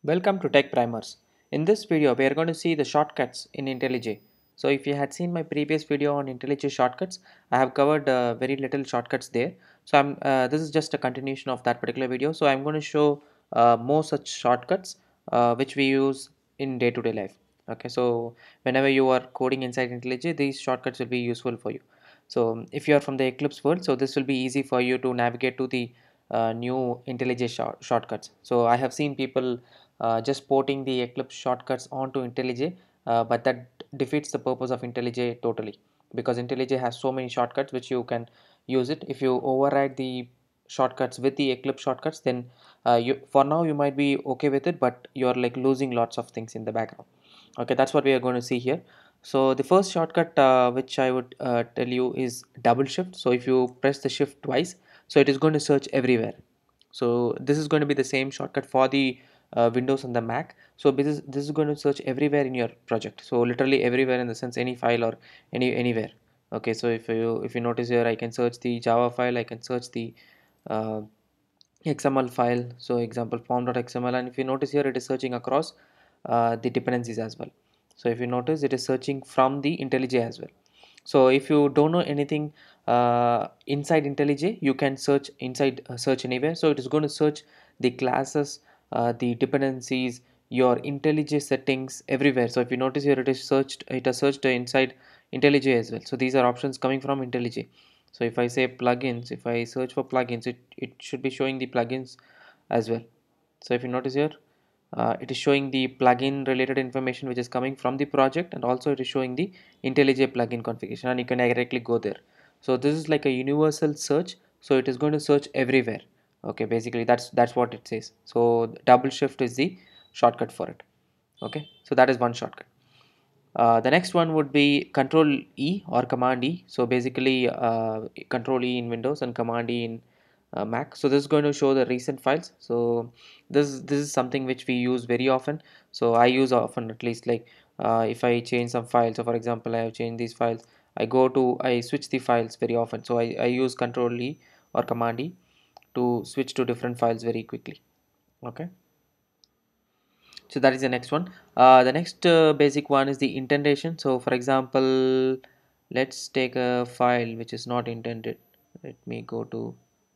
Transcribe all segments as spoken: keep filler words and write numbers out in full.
Welcome to Tech Primers. In this video, we are going to see the shortcuts in IntelliJ. So if you had seen my previous video on IntelliJ shortcuts, I have covered uh, very little shortcuts there. So I'm uh, this is just a continuation of that particular video. So I'm going to show uh, more such shortcuts uh, which we use in day-to-day life. Okay, so whenever you are coding inside IntelliJ, these shortcuts will be useful for you. So if you are from the Eclipse world, so this will be easy for you to navigate to the uh, new IntelliJ short shortcuts. So I have seen people uh, just porting the Eclipse shortcuts onto IntelliJ, uh, but that defeats the purpose of IntelliJ totally, because IntelliJ has so many shortcuts which you can use it. If you override the shortcuts with the Eclipse shortcuts, then uh, you for now you might be okay with it, but you're like losing lots of things in the background. Okay, that's what we are going to see here. So the first shortcut uh, which I would uh, tell you is double shift. So if you press the shift twice, so it is going to search everywhere. So this is going to be the same shortcut for the uh, Windows and the Mac. So this is, this is going to search everywhere in your project. So literally everywhere, in the sense any file or any anywhere. Okay, so if you if you notice here, I can search the Java file, I can search the uh, X M L file, so example form.xml, and if you notice here, it is searching across uh, the dependencies as well. So if you notice, it is searching from the IntelliJ as well. So if you don't know anything uh, inside IntelliJ, you can search inside uh, search anywhere. So it is going to search the classes, uh, the dependencies, your IntelliJ settings everywhere. So if you notice here, it is searched, it has searched inside IntelliJ as well. So these are options coming from IntelliJ. So if I say plugins, if I search for plugins, it, it should be showing the plugins as well. So if you notice here, uh, it is showing the plugin related information which is coming from the project, and also it is showing the IntelliJ plugin configuration, and you can directly go there. So this is like a universal search, so it is going to search everywhere. Okay, basically that's that's what it says. So double shift is the shortcut for it. Okay, so that is one shortcut. Uh, the next one would be Control E or Command E. So basically, uh, Control E in Windows and Command E in uh, Mac. So this is going to show the recent files. So this this is something which we use very often. So I use often, at least, like uh, if I change some files. So for example, I have changed these files. I go to I switch the files very often. So I, I use Control E or Command E to switch to different files very quickly. Okay. So that is the next one. Uh, the next uh, basic one is the indentation. So for example, let's take a file which is not indented. Let me go to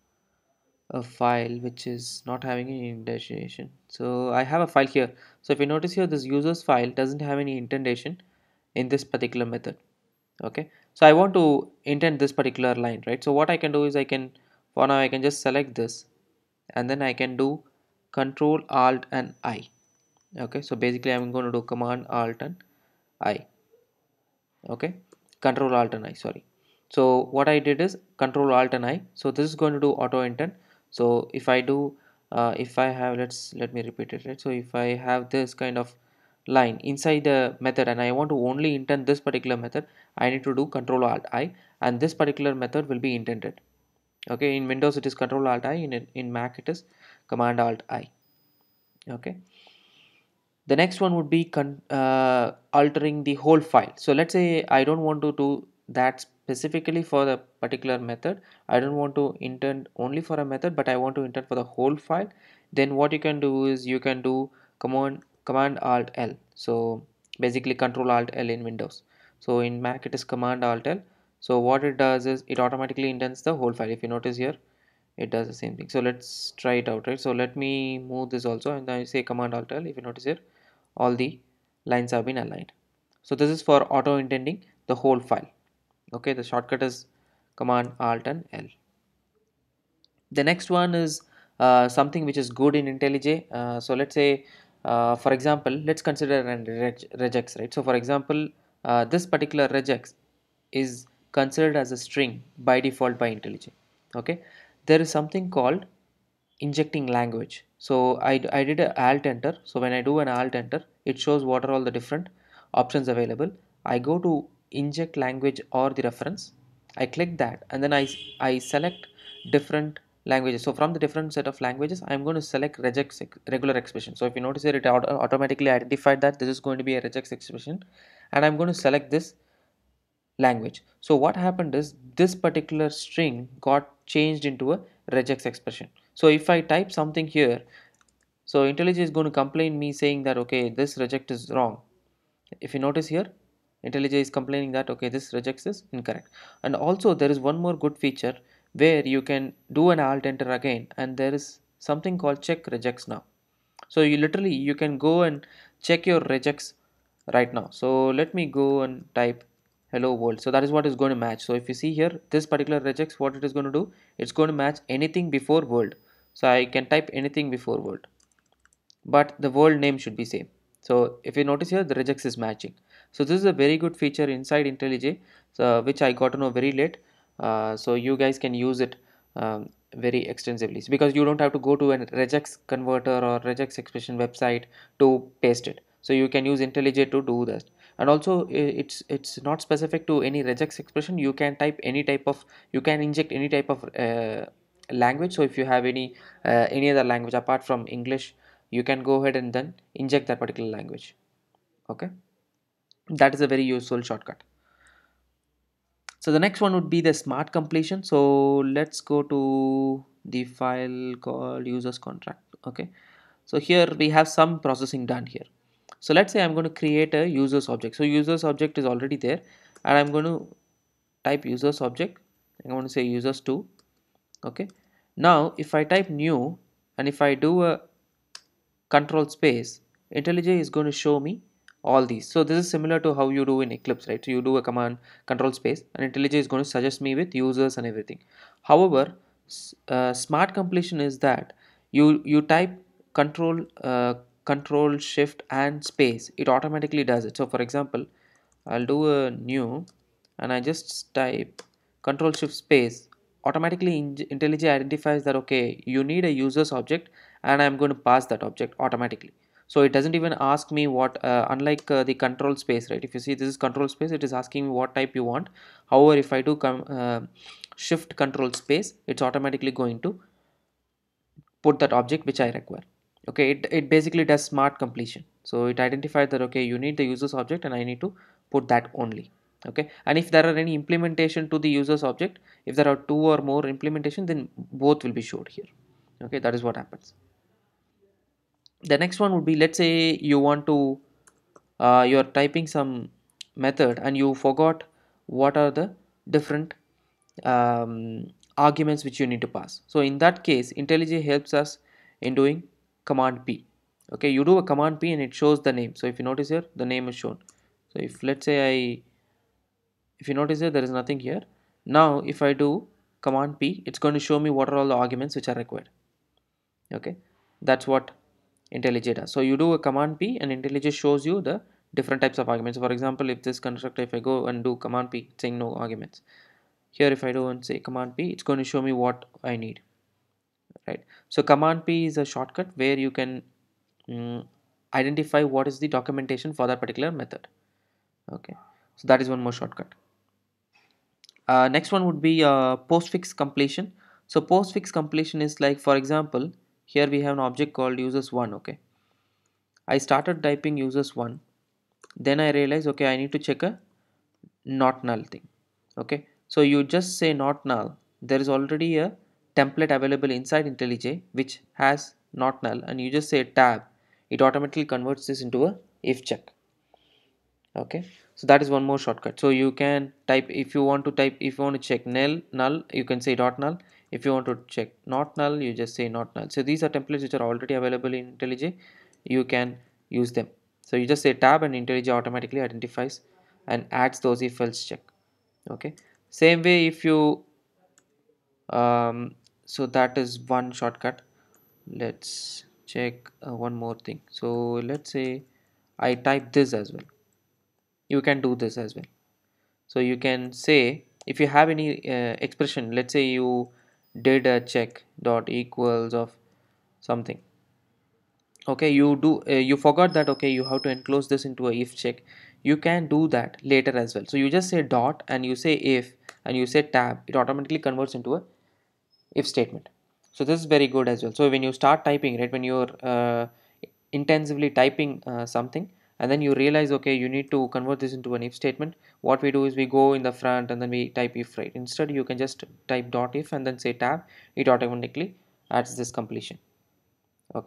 a file which is not having any indentation. So I have a file here. So if you notice here, this users file doesn't have any indentation in this particular method. Okay, so I want to indent this particular line, right? So what I can do is I can, for now I can just select this, and then I can do Control Alt and I. Okay, so basically I'm going to do Command Alt and I. Okay, Control Alt and I, sorry. So what I did is Control Alt and I. So this is going to do auto intent. So if I do uh, if I have, let's let me repeat it, right? So if I have this kind of line inside the method and I want to only indent this particular method, I need to do Control Alt I, and this particular method will be indented. Okay, in Windows it is Control Alt I, in in Mac it is Command Alt I. Okay, the next one would be con uh, altering the whole file. So let's say I don't want to do that specifically for the particular method. I don't want to intend only for a method, but I want to intend for the whole file. Then what you can do is you can do command command alt L. So basically Control Alt L in Windows. So in Mac it is Command Alt L. So what it does is it automatically indents the whole file. If you notice here, it does the same thing. So let's try it out, right? So let me move this also, and I say Command Alt L. If you notice here, all the lines have been aligned. So this is for auto indenting the whole file. Okay, the shortcut is Command Alt and L. The next one is uh, something which is good in IntelliJ. Uh, so let's say, uh, for example, let's consider a reg regex, right? So for example, uh, this particular regex is considered as a string by default by IntelliJ. Okay, there is something called injecting language. So I, I did a alt enter. So when I do an alt enter, it shows what are all the different options available. I go to inject language or the reference. I click that, and then I, I select different languages. So from the different set of languages, I'm going to select regex regular expression. So if you notice here, it auto automatically identified that this is going to be a regex expression, and I'm going to select this language. So what happened is this particular string got changed into a regex expression. So if I type something here, So IntelliJ is going to complain me saying that okay, this reject is wrong. If you notice here, IntelliJ is complaining that okay, this rejects is incorrect. And also there is one more good feature where you can do an alt enter again, and there is something called check rejects now. So you literally you can go and check your rejects right now. So let me go and type hello world. So that is what is going to match. So if you see here, this particular regex, what it is going to do, it's going to match anything before world. So I can type anything before world, but the world name should be same. So if you notice here, the regex is matching. So this is a very good feature inside IntelliJ, so which I got to know very late. Uh, so you guys can use it um, very extensively, so because you don't have to go to a regex converter or regex expression website to paste it. So you can use IntelliJ to do that. And also it's it's not specific to any regex expression. You can type any type of, you can inject any type of uh, language. So if you have any uh, any other language apart from English, you can go ahead and then inject that particular language. Okay, that is a very useful shortcut. So the next one would be the smart completion. So let's go to the file called users contract. Okay, so here we have some processing done here. So let's say I'm going to create a users object. So users object is already there, and I'm going to type users object. I'm going to say users two. Okay, now if I type new and if I do a control space, IntelliJ is going to show me all these. So this is similar to how you do in Eclipse, right? So you do a command control space and IntelliJ is going to suggest me with users and everything. However, uh, smart completion is that you you type control uh, control shift and space, it automatically does it. So for example, I'll do a new and I just type control shift space. Automatically IntelliJ identifies that okay, you need a users object, and I'm going to pass that object automatically. So it doesn't even ask me what uh, unlike uh, the control space, right? If you see this is control space, it is asking me what type you want. However, if I do come uh, shift control space, it's automatically going to put that object which I require. Okay, it, it basically does smart completion. So it identified that okay, you need the users object and I need to put that only. Okay, and if there are any implementation to the users object, if there are two or more implementation, then both will be showed here. Okay, that is what happens. The next one would be, let's say you want to uh, you're typing some method and you forgot what are the different um, arguments which you need to pass. So in that case, IntelliJ helps us in doing command P. Okay, you do a command P and it shows the name. So if you notice here, the name is shown. So if let's say I if you notice here, there is nothing here. Now if I do command P, it's going to show me what are all the arguments which are required. Okay, that's what IntelliJ does. So you do a command P and IntelliJ shows you the different types of arguments. For example, if this constructor, if I go and do command P saying no arguments, here if I do and say command P, it's going to show me what I need, right? So command P is a shortcut where you can um, identify what is the documentation for that particular method. Okay, so that is one more shortcut. Uh, next one would be uh, postfix completion. So postfix completion is like, for example, here we have an object called users one. Okay, I started typing users one, then I realized okay, I need to check a not null thing. Okay, so you just say not null. There is already a template available inside IntelliJ which has not null, and you just say tab, it automatically converts this into a if check. Okay, so that is one more shortcut. So you can type, if you want to type, if you want to check null null, you can say dot null. If you want to check not null, you just say not null. So these are templates which are already available in IntelliJ. You can use them. So you just say tab and IntelliJ automatically identifies and adds those if else check. Okay, same way if you um, so that is one shortcut. Let's check uh, one more thing. So let's say I type this as well, you can do this as well. So you can say if you have any uh, expression, let's say you did a check dot equals of something. Okay, you do uh, you forgot that okay, you have to enclose this into a if check. You can do that later as well. So you just say dot and you say if and you say tab, it automatically converts into a if statement. So this is very good as well. So when you start typing, right, when you're uh, intensively typing uh, something and then you realize okay, you need to convert this into an if statement, what we do is we go in the front and then we type if, right? Instead you can just type dot if and then say tab, it automatically adds this completion. Okay,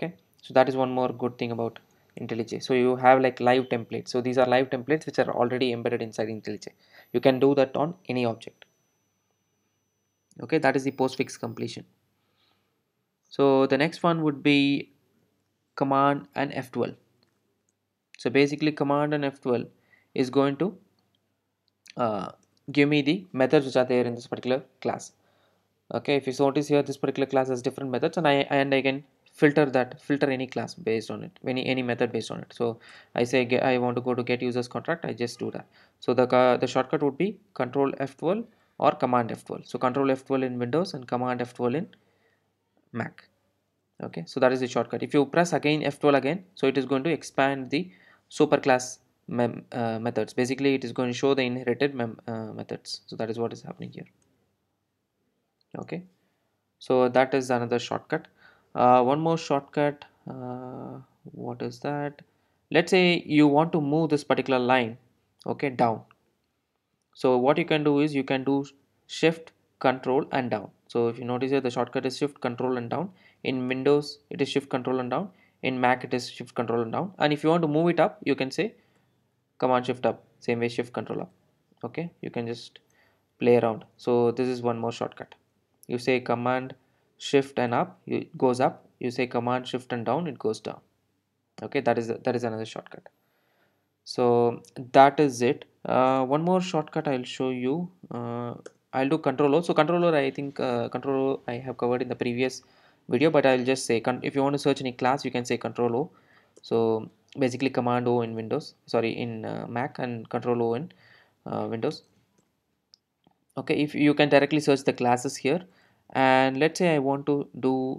So that is one more good thing about IntelliJ. So you have like live templates. So these are live templates which are already embedded inside IntelliJ. You can do that on any object. Okay, that is the postfix completion. So the next one would be command and F twelve. So basically command and F twelve is going to uh, give me the methods which are there in this particular class. Okay, if you notice here, this particular class has different methods, and I and I can filter that filter any class based on it, any any method based on it. So I say get, I want to go to get users contract, I just do that. So the the shortcut would be control F twelve or command F twelve. So control F twelve in Windows and command F twelve in Mac. Okay, so that is the shortcut. If you press again F twelve again, so it is going to expand the superclass mem, uh, methods. Basically it is going to show the inherited mem, uh, methods. So that is what is happening here. Okay, so that is another shortcut. Uh, one more shortcut, uh, what is that? Let's say you want to move this particular line, okay, down. So what you can do is you can do shift control and down. So if you notice here, the shortcut is shift control and down. In Windows it is shift control and down. In Mac it is shift control and down. And if you want to move it up, you can say command shift up, same way shift control up. Okay, you can just play around. So this is one more shortcut. You say command shift and up, it goes up. You say command shift and down, it goes down. Okay, that is that is another shortcut. So that is it. Uh, one more shortcut I'll show you. uh, I'll do control O. So controller, I think uh, control O I have covered in the previous video, but I'll just say if you want to search any class, you can say control O. So basically command O in Windows, sorry, in uh, Mac, and control O in uh, Windows. Okay, if you can directly search the classes here, and let's say I want to do,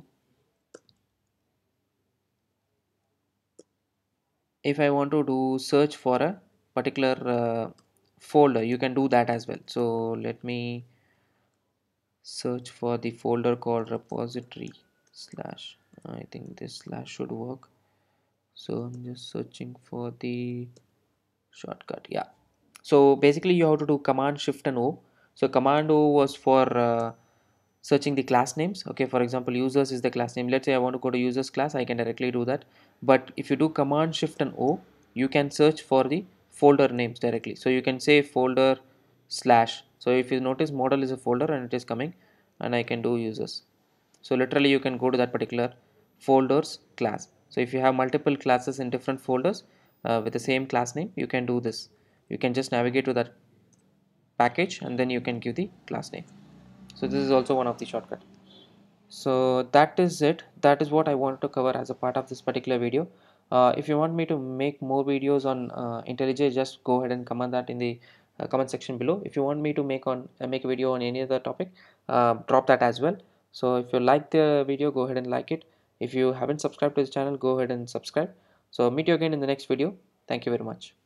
if I want to do search for a particular uh, folder, you can do that as well. So let me search for the folder called repository slash, I think this slash should work. So I'm just searching for the shortcut. Yeah, so basically you have to do command shift and O. So command O was for uh, searching the class names. Okay, for example, users is the class name. Let's say I want to go to users class, I can directly do that. But if you do command shift and O, you can search for the folder names directly. So you can say folder slash. So if you notice, model is a folder and it is coming, and I can do users. So literally you can go to that particular folders class. So if you have multiple classes in different folders uh, with the same class name, you can do this. You can just navigate to that package and then you can give the class name. So this is also one of the shortcut. So that is it. That is what I wanted to cover as a part of this particular video. Uh, if you want me to make more videos on uh, IntelliJ, just go ahead and comment that in the uh, comment section below. If you want me to make on uh, make a video on any other topic, uh, drop that as well. So if you like the video, go ahead and like it. If you haven't subscribed to the channel, go ahead and subscribe. So meet you again in the next video. Thank you very much.